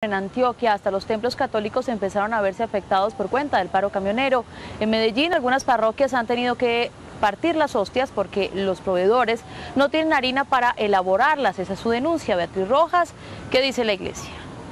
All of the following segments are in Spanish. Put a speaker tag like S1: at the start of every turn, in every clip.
S1: En Antioquia, hasta los templos católicos empezaron a verse afectados por cuenta del paro camionero. En Medellín, algunas parroquias han tenido que partir las hostias porque los proveedores no tienen harina para elaborarlas. Esa es su denuncia. Beatriz Rojas, ¿qué dice la iglesia?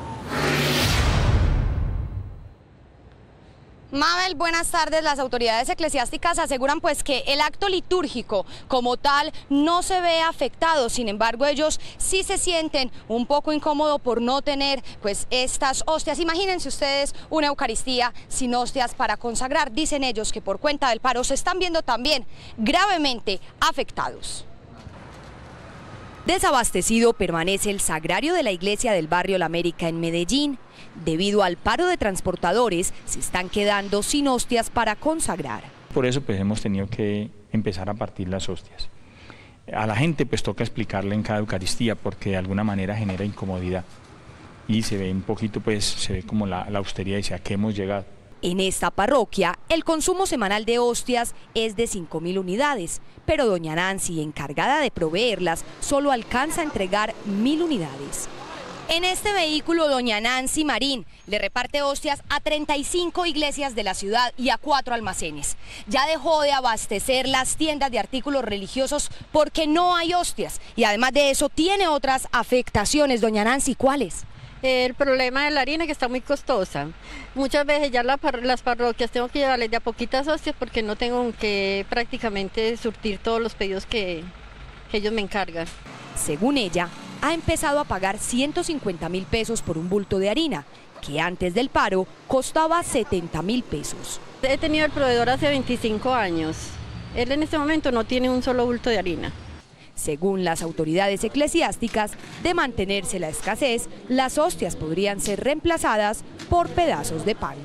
S2: Mabel, buenas tardes. Las autoridades eclesiásticas aseguran pues que el acto litúrgico como tal no se ve afectado. Sin embargo, ellos sí se sienten un poco incómodos por no tener pues estas hostias. Imagínense ustedes una Eucaristía sin hostias para consagrar. Dicen ellos que por cuenta del paro se están viendo también gravemente afectados. Desabastecido permanece el sagrario de la iglesia del barrio La América en Medellín. Debido al paro de transportadores, se están quedando sin hostias para consagrar.
S3: Por eso pues hemos tenido que empezar a partir las hostias. A la gente pues toca explicarle en cada Eucaristía porque de alguna manera genera incomodidad. Y se ve un poquito pues, se ve como la austeridad y dice a qué hemos llegado.
S2: En esta parroquia, el consumo semanal de hostias es de 5.000 unidades, pero doña Nancy, encargada de proveerlas, solo alcanza a entregar 1.000 unidades. En este vehículo, doña Nancy Marín le reparte hostias a 35 iglesias de la ciudad y a 4 almacenes. Ya dejó de abastecer las tiendas de artículos religiosos porque no hay hostias. Y además de eso, tiene otras afectaciones. Doña Nancy, ¿cuáles?
S4: El problema de la harina, que está muy costosa. Muchas veces ya las parroquias tengo que llevarles de a poquitas hostias porque no tengo que prácticamente surtir todos los pedidos que ellos me encargan.
S2: Según ella, ha empezado a pagar 150.000 pesos por un bulto de harina, que antes del paro costaba 70.000 pesos.
S4: He tenido el proveedor hace 25 años. Él en este momento no tiene un solo bulto de harina.
S2: Según las autoridades eclesiásticas, de mantenerse la escasez, las hostias podrían ser reemplazadas por pedazos de pan.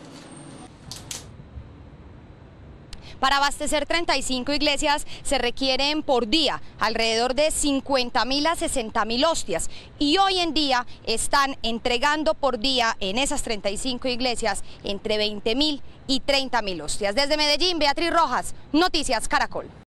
S2: Para abastecer 35 iglesias se requieren por día alrededor de 50.000 a 60.000 hostias y hoy en día están entregando por día en esas 35 iglesias entre 20.000 y 30.000 hostias. Desde Medellín, Beatriz Rojas, Noticias Caracol.